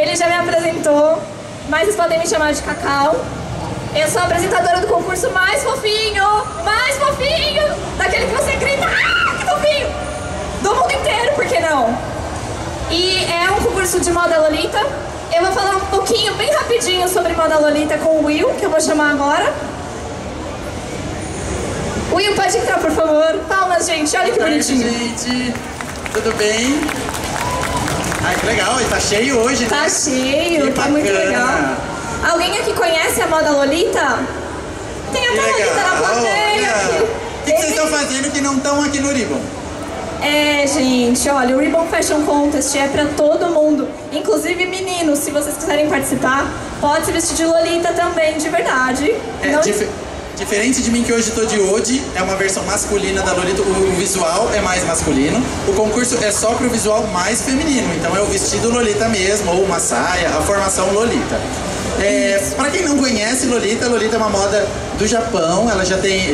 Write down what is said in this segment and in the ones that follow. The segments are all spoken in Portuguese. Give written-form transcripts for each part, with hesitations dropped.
Ele já me apresentou, mas vocês podem me chamar de Cacau. Eu sou a apresentadora do concurso mais fofinho, daquele que você grita, ah, que fofinho, do mundo inteiro, por que não? E é um concurso de moda lolita. Eu vou falar um pouquinho, bem rapidinho, sobre moda lolita com o Will, que eu vou chamar agora. Will, pode entrar, por favor. Palmas, gente, olha que bonitinho. Gente, tudo bem? Ai, que legal, e tá cheio hoje, né? Tá cheio, tá muito legal. Alguém aqui conhece a moda lolita? Tem até lolita na plateia. O que vocês estão fazendo que não estão aqui no Ribbon? É, gente, olha, o Ribbon Fashion Contest é pra todo mundo. Inclusive meninos, se vocês quiserem participar, pode se vestir de lolita também, de verdade. Diferente de mim, que hoje estou de Ode, é uma versão masculina da Lolita, o visual é mais masculino. O concurso é só pro visual mais feminino, então é o vestido Lolita mesmo, ou uma saia, a formação Lolita. Para quem não conhece Lolita, Lolita é uma moda do Japão, ela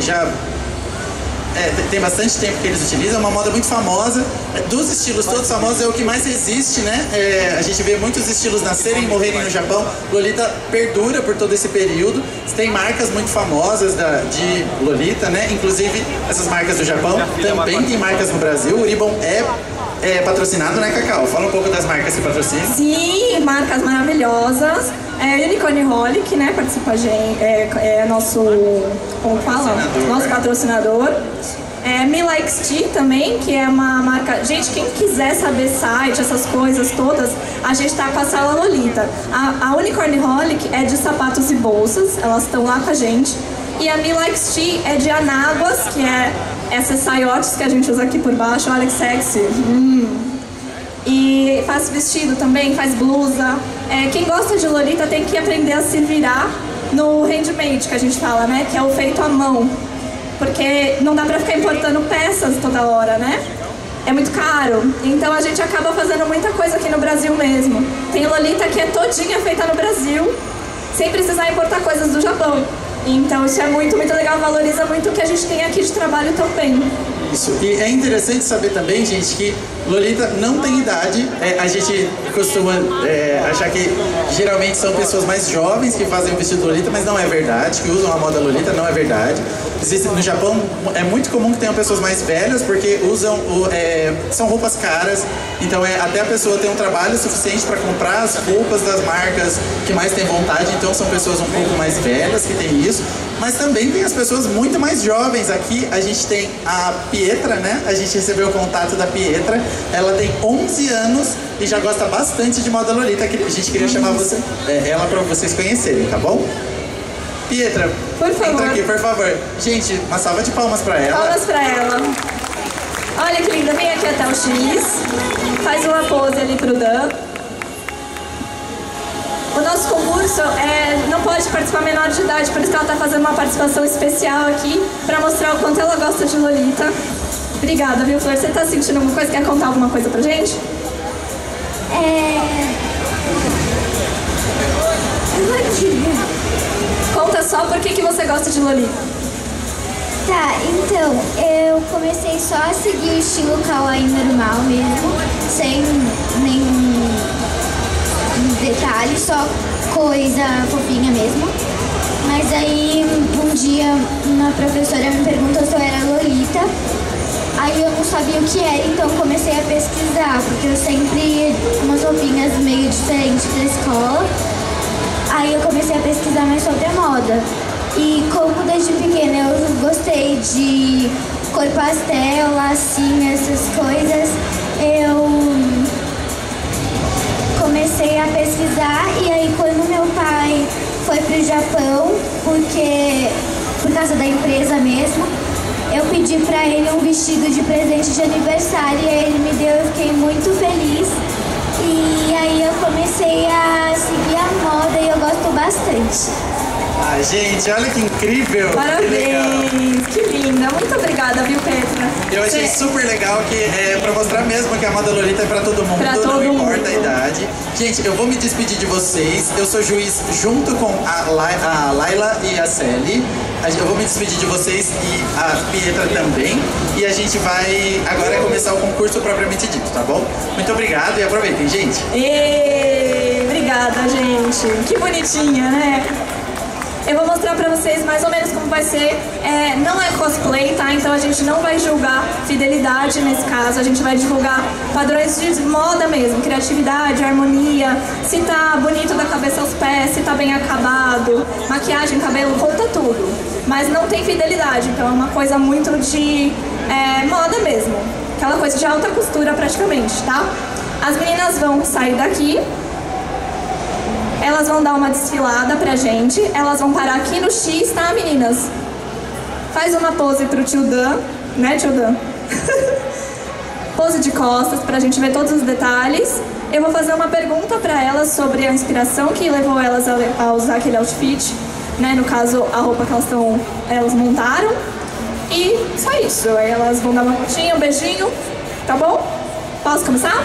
tem bastante tempo que eles utilizam, é uma moda muito famosa. Dos estilos todos famosos, é o que mais existe, né? A gente vê muitos estilos nascerem e morrerem no Japão. Lolita perdura por todo esse período. Tem marcas muito famosas de Lolita, né? Inclusive, essas marcas do Japão também tem marcas no Brasil. O Ribbon é patrocinado, né, Cacau? Fala um pouco das marcas que patrocinam. Sim, marcas maravilhosas. Unicorn Holic, né, participa a gente, nosso, como fala? Nosso patrocinador. Me Likes Tea também, que é uma marca... Gente, quem quiser saber site, essas coisas todas, a gente tá com a Sala Lolita. A Unicorn Holic é de sapatos e bolsas, elas estão lá com a gente. E a Me Likes Tea é de anáguas, que é essas saiotes que a gente usa aqui por baixo, olha que sexy. E faz vestido também, faz blusa. Quem gosta de Lolita tem que aprender a se virar no handmade, que a gente fala, né? Que é o feito à mão. Porque não dá pra ficar importando peças toda hora, né? É muito caro. Então a gente acaba fazendo muita coisa aqui no Brasil mesmo. Tem Lolita que é todinha feita no Brasil, sem precisar importar coisas do Japão. Então isso é muito, muito legal, valoriza muito o que a gente tem aqui de trabalho também. Isso, e é interessante saber também, gente, que Lolita não tem idade. A gente costuma achar que geralmente são pessoas mais jovens que fazem o vestido Lolita, mas não é verdade, que usam a moda Lolita, não é verdade. No Japão é muito comum que tenham pessoas mais velhas, porque são roupas caras, então até a pessoa tem um trabalho suficiente para comprar as roupas das marcas que mais tem vontade, então são pessoas um pouco mais velhas que tem isso. Mas também tem as pessoas muito mais jovens. Aqui a gente tem a Pietra, né? A gente recebeu o contato da Pietra. Ela tem 11 anos e já gosta bastante de moda Lolita. A gente queria chamar ela para vocês conhecerem, tá bom? Pietra, por favor. Entra aqui, por favor. Gente, uma salva de palmas para ela. Palmas para ela. Olha que linda, vem aqui até o X. Faz uma pose ali pro Dan. O nosso concurso não pode participar menor de idade, por isso que ela está fazendo uma participação especial aqui para mostrar o quanto ela gosta de Lolita. Obrigada, viu, Flor? Você está sentindo alguma coisa? Quer contar alguma coisa pra gente? Conta só por que você gosta de Lolita. Tá, então, eu comecei só a seguir o estilo kawaii normal mesmo, sem nenhum detalhe, só coisa fofinha mesmo. Mas aí um dia uma professora me perguntou se eu era Lolita. Aí eu não sabia o que era, então comecei a pesquisar, porque eu sempre ia com umas roupinhas meio diferentes da escola. Aí eu comecei a pesquisar mais sobre a moda. E como desde pequena eu gostei de cor pastel, lacinho, essas coisas, eu comecei a pesquisar. E aí quando meu pai foi pro Japão, por causa da empresa mesmo, eu pedi pra ele um vestido de presente de aniversário e ele me deu, eu fiquei muito feliz. E aí eu comecei a seguir a moda e eu gosto bastante. Ah, gente, olha que incrível! Parabéns! Que linda! Muito obrigada, viu, Petra? Eu achei super legal que pra mostrar mesmo que a moda Lolita é pra todo mundo, não importa a idade. Gente, eu vou me despedir de vocês. Eu sou juiz junto com a Laila e a Celi. Eu vou me despedir de vocês e a Pietra também. E a gente vai agora começar o concurso propriamente dito, tá bom? Muito obrigado e aproveitem, gente. Obrigada, gente. Que bonitinha, né? Eu vou mostrar pra vocês mais ou menos como vai ser. Não é cosplay, tá? Então a gente não vai julgar fidelidade nesse caso. A gente vai divulgar padrões de moda mesmo. Criatividade, harmonia, se tá bonito da cabeça aos pés, se tá bem acabado, maquiagem, cabelo, conta tudo. Mas não tem fidelidade, então é uma coisa muito de moda mesmo. Aquela coisa de alta costura praticamente, tá? As meninas vão sair daqui. Elas vão dar uma desfilada pra gente. Elas vão parar aqui no X, tá, meninas? Faz uma pose pro tio Dan, né, tio Dan? Pose de costas pra gente ver todos os detalhes. Eu vou fazer uma pergunta pra elas sobre a inspiração que levou elas a usar aquele outfit, né? No caso, a roupa que elas montaram. E só isso. Aí elas vão dar uma curtinha, um beijinho, tá bom? Posso começar?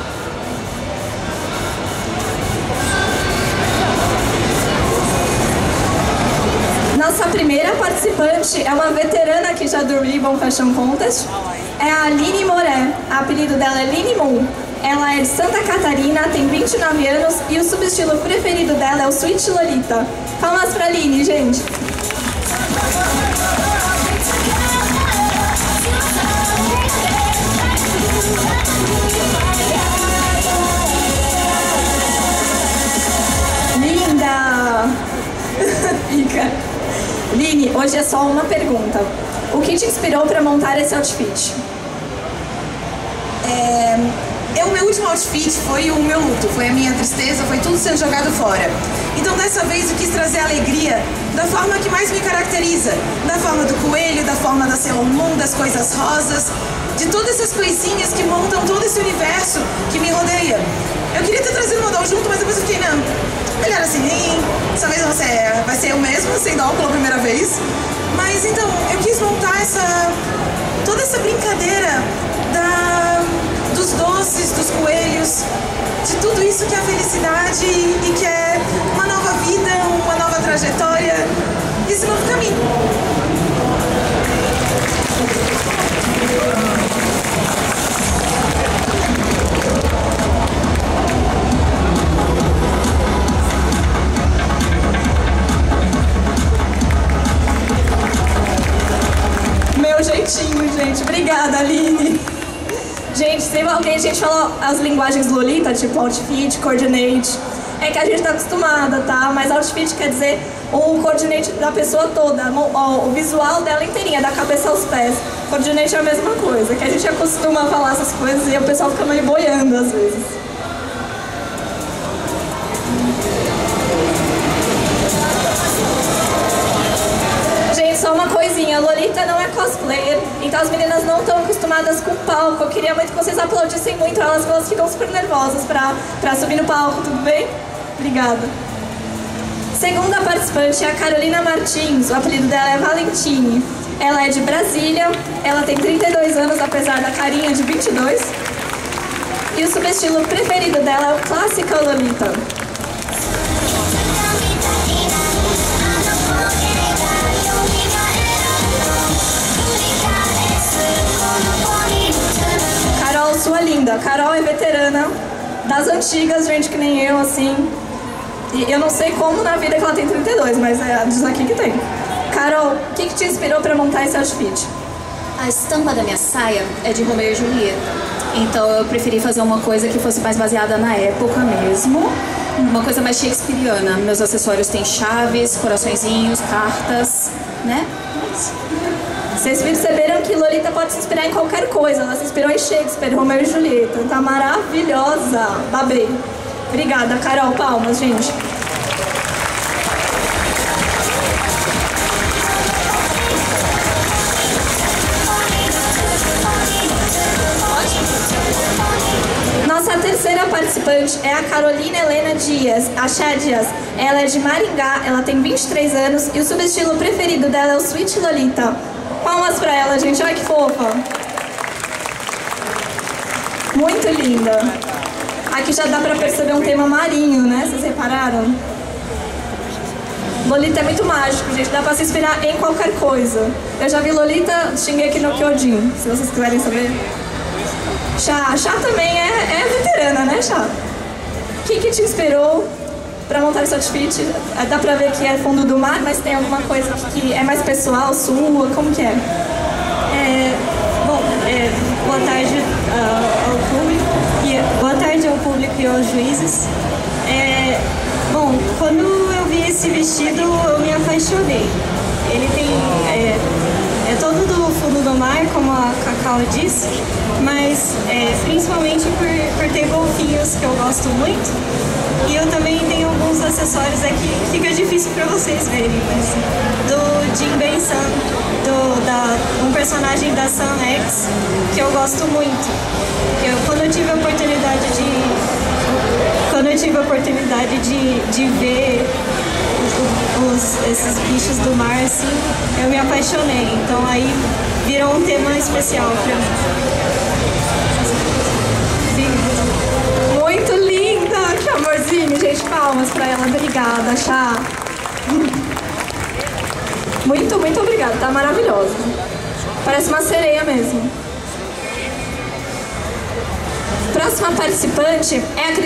Nossa primeira participante é uma veterana aqui já do Ribbon Fashion Contest. É a Aline Moré. O apelido dela é Lini Moon. Ela é de Santa Catarina, tem 29 anos e o subestilo preferido dela é o Sweet Lolita. Palmas pra Aline, gente. Linda! Fica. Lini, hoje é só uma pergunta. O que te inspirou para montar esse outfit? O meu último outfit foi o meu luto, foi a minha tristeza, foi tudo sendo jogado fora. Então dessa vez eu quis trazer alegria da forma que mais me caracteriza, da forma do coelho, da forma da Sailor Moon, das coisas rosas, de todas essas coisinhas que montam todo esse universo que me rodeia. Eu queria ter trazido o modal junto, mas depois eu fiquei, não, melhor assim, dessa vez vai ser eu mesma, sem dó pela primeira vez. Mas então, eu quis montar toda essa brincadeira dos doces, dos coelhos, de tudo isso que é a felicidade e que é uma nova vida, uma nova trajetória, esse novo caminho. Meu jeitinho, gente. Obrigada, Aline. Gente, se alguém a gente fala as linguagens Lolita, tipo outfit, coordinate, é que a gente tá acostumada, tá? Mas outfit quer dizer o coordinate da pessoa toda, o visual dela inteirinha, da cabeça aos pés. Coordinate é a mesma coisa, que a gente acostuma a falar essas coisas e o pessoal fica meio boiando às vezes. Gente, só uma coisinha, a Lolita não é cosplayer, então as meninas não estão acostumadas com o palco. Eu queria muito que vocês aplaudissem muito elas ficam super nervosas pra subir no palco, tudo bem? Obrigada. Segunda participante é a Carolina Martins, o apelido dela é Valentine. Ela é de Brasília, ela tem 32 anos, apesar da carinha de 22. E o subestilo preferido dela é o Classical Lolita. Carol, sua linda. Carol é veterana das antigas, gente que nem eu, assim. E eu não sei como na vida que ela tem 32, mas diz aqui que tem. Carol, o que te inspirou para montar esse outfit? A estampa da minha saia é de Romeu e Julieta. Então eu preferi fazer uma coisa que fosse mais baseada na época mesmo. Uma coisa mais shakespeariana. Meus acessórios têm chaves, coraçõezinhos, cartas, né? Vocês perceberam que Lolita pode se inspirar em qualquer coisa. Ela se inspirou em Shakespeare, Romeu e Julieta. Tá maravilhosa. Babei. Obrigada, Carol. Palmas, gente. Nossa terceira terceira participante é a Carolina Helena Dias, a Chá Dias. Ela é de Maringá, ela tem 23 anos e o subestilo preferido dela é o Sweet Lolita. Palmas pra ela, gente, olha que fofa. Muito linda. Aqui já dá pra perceber um tema marinho, né? Vocês repararam? Lolita é muito mágico, gente. Dá pra se inspirar em qualquer coisa. Eu já vi Lolita, Shingeki no Kyojin, se vocês quiserem saber. Chá também é veterana, né, Chá? O que te inspirou pra montar esse outfit? Dá pra ver que é fundo do mar, mas tem alguma coisa que é mais pessoal, sua? Como que é? Boa tarde ao público. Boa tarde ao público e aos juízes. Quando eu vi esse vestido, eu me apaixonei. Ele tem... É todo do fundo do mar, como a Cacau disse, mas principalmente por ter golfinhos que eu gosto muito. E eu também tenho alguns acessórios aqui, fica difícil para vocês verem, mas do Jin Ben-san, um personagem da Sun X, que eu gosto muito. Quando eu tive a oportunidade de ver esses bichos do mar, assim, eu me apaixonei. Então aí virou um tema especial pra mim. Muito linda! Que amorzinho, gente. Palmas pra ela. Obrigada, Chá. Muito, muito obrigada. Tá maravilhosa. Parece uma sereia mesmo. Próxima participante é a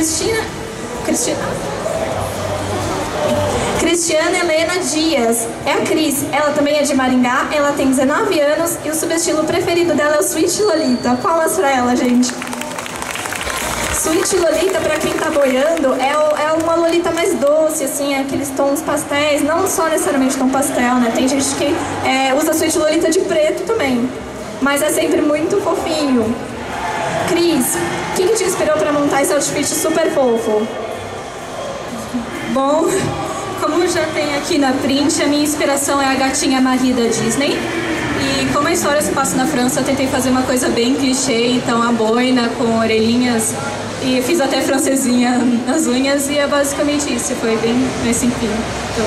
Cristiana Helena Dias. É a Cris. Ela também é de Maringá. Ela tem 19 anos e o subestilo preferido dela é o Sweet Lolita. Palmas pra ela, gente. Sweet Lolita, pra quem tá boiando, é uma Lolita mais doce, assim, aqueles tons pastéis, não só necessariamente tom pastel, né? Tem gente que usa Sweet Lolita de preto também, mas é sempre muito fofinho. Cris, o que te inspirou pra montar esse outfit super fofo? Bom, como já tem aqui na print, a minha inspiração é a gatinha Marie da Disney. E como a história se passa na França, eu tentei fazer uma coisa bem clichê, então a boina com orelhinhas, e fiz até francesinha nas unhas, e é basicamente isso, foi bem simples. Então,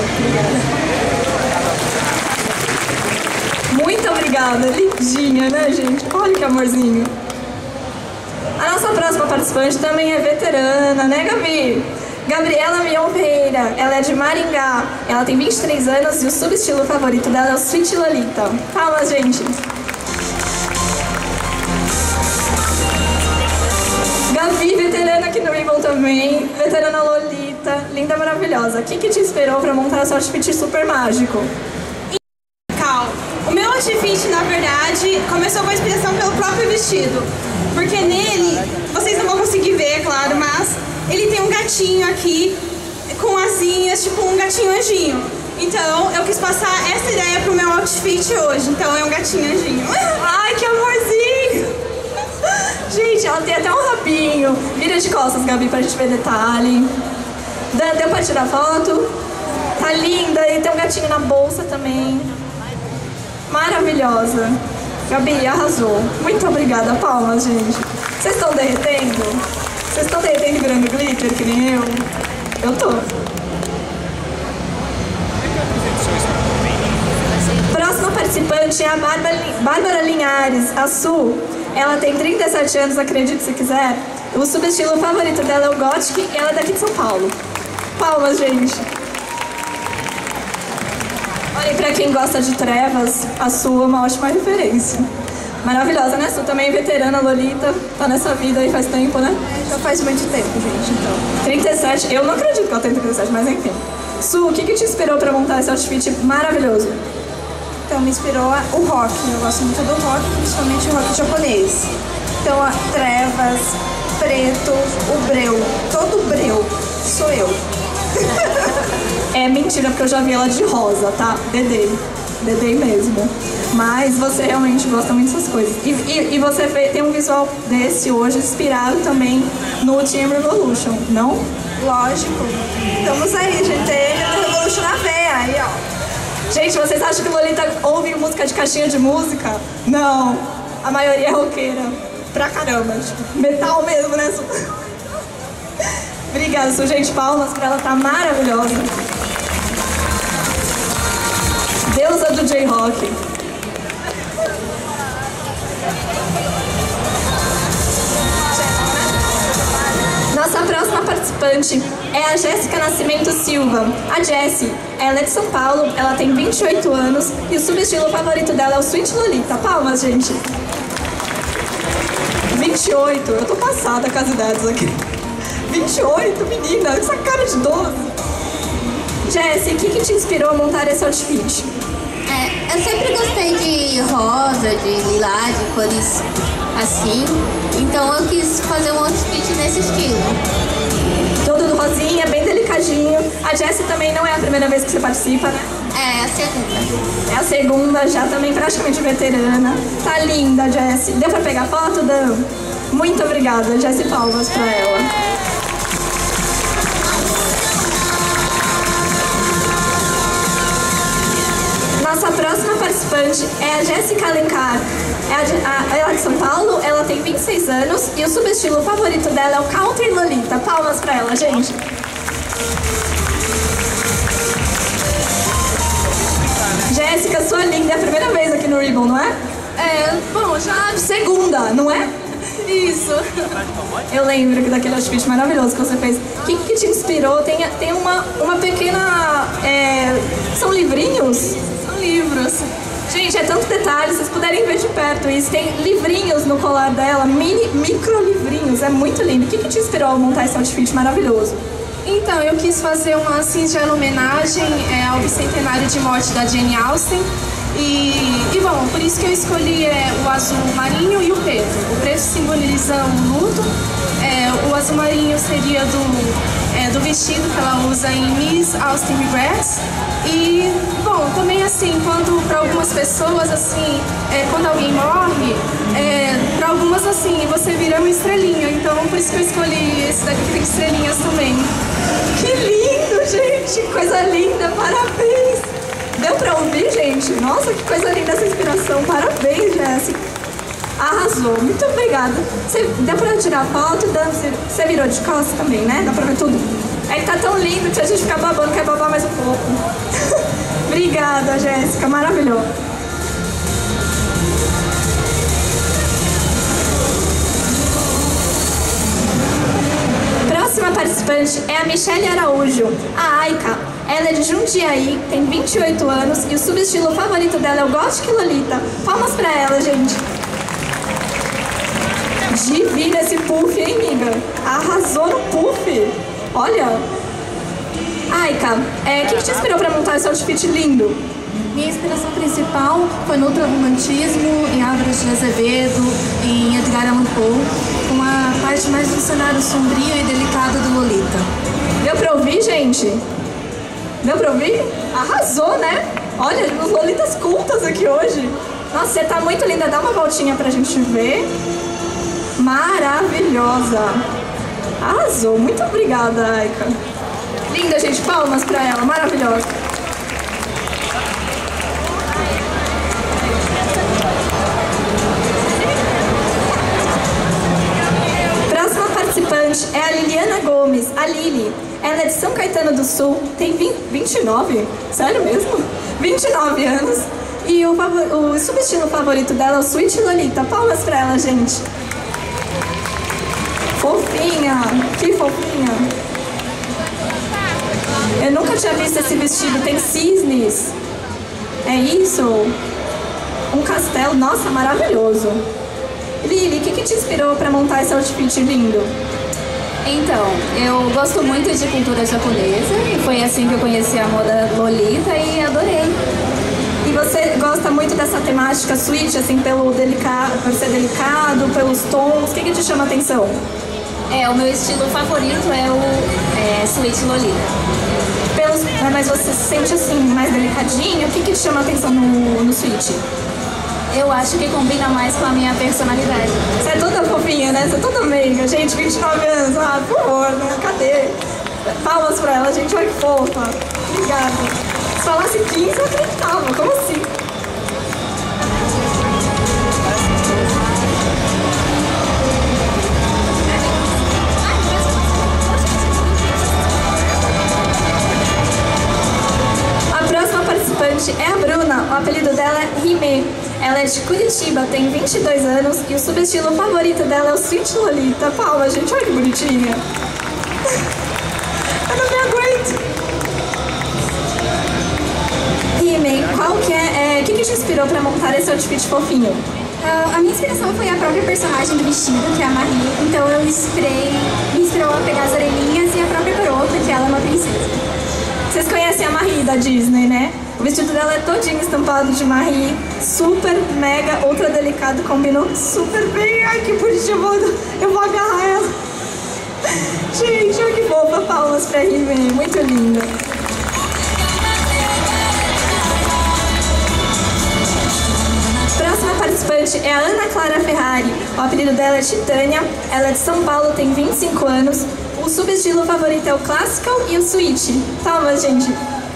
obrigada. Muito obrigada, lindinha, né, gente? Olha que amorzinho. A nossa próxima participante também é veterana, né, Gabi? Gabriela Mion-Pereira, ela é de Maringá, ela tem 23 anos e o subestilo favorito dela é o Sweet Lolita. Palmas, gente! Gabi, veterana aqui no Ribbon também, veterana Lolita, linda, maravilhosa. O que te inspirou pra montar esse outfit super mágico? O meu outfit, na verdade, começou com a inspiração pelo próprio vestido, porque nele, vocês não vão conseguir ver, é claro, mas ele tem um gatinho aqui, com asinhas, tipo um gatinho anjinho. Então, eu quis passar essa ideia pro meu outfit hoje. Então, é um gatinho anjinho. Ai, que amorzinho! Gente, ela tem até um rabinho. Vira de costas, Gabi, pra gente ver detalhe. Deu pra tirar foto? Tá linda. E tem um gatinho na bolsa também. Maravilhosa. Gabi, arrasou. Muito obrigada. Palmas, gente. Vocês estão derretendo? Vocês estão derretendo virando glitter, que nem eu? Eu tô. Próxima participante é a Bárbara Linhares, a Su. Ela tem 37 anos, acredite se quiser. O subestilo favorito dela é o Gothic e ela é daqui de São Paulo. Palmas, gente. Olha, pra quem gosta de trevas, a Su é uma ótima referência. Maravilhosa, né? Su também é veterana, Lolita. Tá nessa vida aí faz tempo, né? Já faz muito tempo, gente, então. 37, eu não acredito que ela tem 37, mas enfim. Su, o que te inspirou pra montar esse outfit maravilhoso? Então, me inspirou o rock. Eu gosto muito do rock, principalmente o rock japonês. Então, trevas, preto, o breu. Todo breu sou eu. É mentira, porque eu já vi ela de rosa, tá? Dedei mesmo. Mas você realmente gosta muito dessas coisas. E você tem um visual desse hoje inspirado também no Team Revolution, não? Lógico. Estamos aí, gente. Tem Revolution na veia, aí, ó. Gente, vocês acham que Lolita ouve música de caixinha de música? Não. A maioria é roqueira. Pra caramba. Tipo, metal mesmo, né? Obrigada, sou gente. Palmas pra ela, tá maravilhosa. Deusa do J-Rock. Nossa próxima participante é a Jéssica Nascimento Silva. A Jessie, ela é de São Paulo, ela tem 28 anos e o subestilo favorito dela é o Sweet Lolita. Palmas, gente. 28, eu tô passada com as idades aqui. 28, menina, essa cara de 12. Jessie, o que te inspirou a montar esse outfit? Eu sempre gostei de rosa, de lilás, de cores assim. Então eu quis fazer um outfit nesse estilo. Todo do rosinha, bem delicadinho. A Jessie também não é a primeira vez que você participa, né? É a segunda. É a segunda, já também praticamente veterana. Tá linda, Jessie. Deu pra pegar foto, Dan? Muito obrigada, Jessie, palmas pra ela. Nossa próxima participante é a Jéssica Alencar. Ela é de São Paulo, ela tem 26 anos e o subestilo favorito dela é o Country Lolita. Palmas pra ela, gente. Jéssica, sua linda, é a primeira vez aqui no Ribbon, não é? Bom, já... Segunda, não é? Isso. Eu lembro daquele outfit maravilhoso que você fez. O que te inspirou? Tem uma pequena... São livrinhos? São livros. Gente, é tanto detalhe, vocês puderem ver de perto isso. Tem livrinhos no colar dela, micro livrinhos, é muito lindo. O que te inspirou a montar esse outfit maravilhoso? Então, eu quis fazer uma singela homenagem ao bicentenário de morte da Jane Austen. E bom, por isso que eu escolhi o azul marinho e o preto. O preto simboliza um luto, o azul marinho seria do vestido que ela usa em Miss Austen Regrets. E, bom, também assim, quando para algumas pessoas, assim, quando alguém morre, para algumas, assim, você vira uma estrelinha. Então, por isso que eu escolhi esse daqui que tem estrelinhas também. Que lindo, gente! Coisa linda, parabéns! Deu pra ouvir, gente? Nossa, que coisa linda essa inspiração. Parabéns, Jéssica. Arrasou. Muito obrigada. Deu pra tirar foto? Você virou de costas também, né? Dá pra ver tudo? É que tá tão lindo que a gente fica babando, quer babar mais um pouco. Obrigada, Jéssica. Maravilhoso. Próxima participante é a Michelle Araújo. A Aika. Ela é de Jundiaí, tem 28 anos e o subestilo favorito dela é o Gothic Lolita. Palmas pra ela, gente. Divina esse puff, hein, amiga? Arrasou no puff. Olha. Aika, o que te inspirou pra montar esse outfit lindo? Minha inspiração principal foi no ultrarromantismo, em Álvares de Azevedo, em Edgar Allan Poe, com a parte mais do cenário sombrio e delicado do Lolita. Deu pra ouvir, gente? Deu pra ouvir? Arrasou, né? Olha, os Lolitas cultas aqui hoje. Nossa, você tá muito linda. Dá uma voltinha pra gente ver. Maravilhosa. Arrasou. Muito obrigada, Aika. Linda, gente. Palmas pra ela. Maravilhosa. Próxima participante é a Liliana Gomes, a Lili. Ela é de São Caetano do Sul, tem 29? Sério mesmo? 29 anos. E o subestilo favorito dela é o Sweet Lolita. Palmas pra ela, gente. Fofinha, que fofinha. Eu nunca tinha visto esse vestido, tem cisnes. É isso? Um castelo, nossa, maravilhoso. Lili, o que te inspirou pra montar esse outfit lindo? Então, eu gosto muito de cultura japonesa e foi assim que eu conheci a moda Lolita e adorei. E você gosta muito dessa temática sweet, assim, por ser delicado, pelos tons, o que te chama a atenção? O meu estilo favorito é o Sweet Lolita. Mas você se sente assim, mais delicadinho, o que te chama a atenção no sweet? Eu acho que combina mais com a minha personalidade. Você é toda fofinha, né? Você é toda meiga. Gente, 29 anos, por favor, né? Cadê? Palmas pra ela, gente. Olha que fofa. Obrigada. Se falasse 15, eu acreditava. Como assim? Ela é de Curitiba, tem 22 anos e o subestilo favorito dela é o Sweet Lolita. Palmas, gente, olha que bonitinha. Eu não me aguento. Rimen, qual que é... O que te inspirou pra montar esse outfit fofinho? A minha inspiração foi a própria personagem do vestido, que é a Marie. Então me inspirou a pegar as orelhinhas e a própria coroa, porque ela é uma princesa. Vocês conhecem a Marie da Disney, né? O vestido dela é todinho estampado de Marie, super, mega, ultra delicado, combinou super bem. Ai, que bonitinho, eu vou agarrar ela. Gente, olha que fofa, palmas pra Rimen, muito linda. Próxima participante é a Ana Clara Ferrari. O apelido dela é Titânia, ela é de São Paulo, tem 25 anos. O subestilo favorito é o Classical e o Sweet. Toma, gente.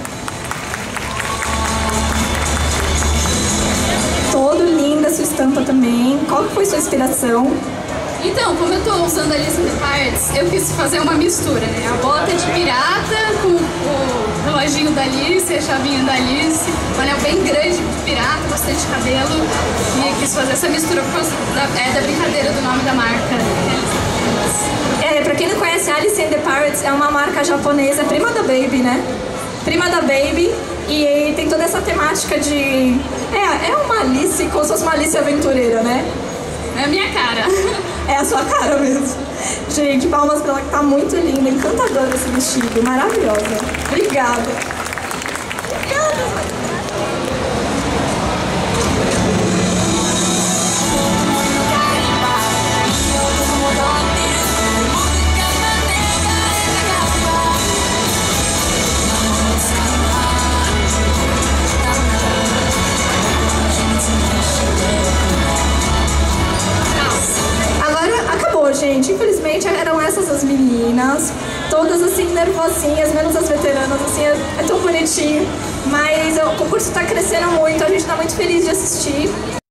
Todo linda sua estampa também. Qual que foi sua inspiração? Então, como eu tô usando a Alice in the Parts, eu quis fazer uma mistura, né? A bota de pirata com o reloginho da Alice, a chavinha da Alice, um anel bem grande de pirata, bastante cabelo. E quis fazer essa mistura por causa da brincadeira do nome da marca. Pra quem não conhece, Alice in the Parts é uma marca japonesa, prima da Baby, né? Prima da Baby. E tem toda essa temática de... É uma Alice, como se fosse uma Alice aventureira, né? É a minha cara. É a sua cara mesmo. Gente, palmas pra ela que tá muito linda, encantadora esse vestido, maravilhosa. Obrigada. Gente, infelizmente eram essas as meninas, todas assim nervosinhas, menos as veteranas, assim, é tão bonitinho, mas o concurso tá crescendo muito, a gente tá muito feliz de assistir.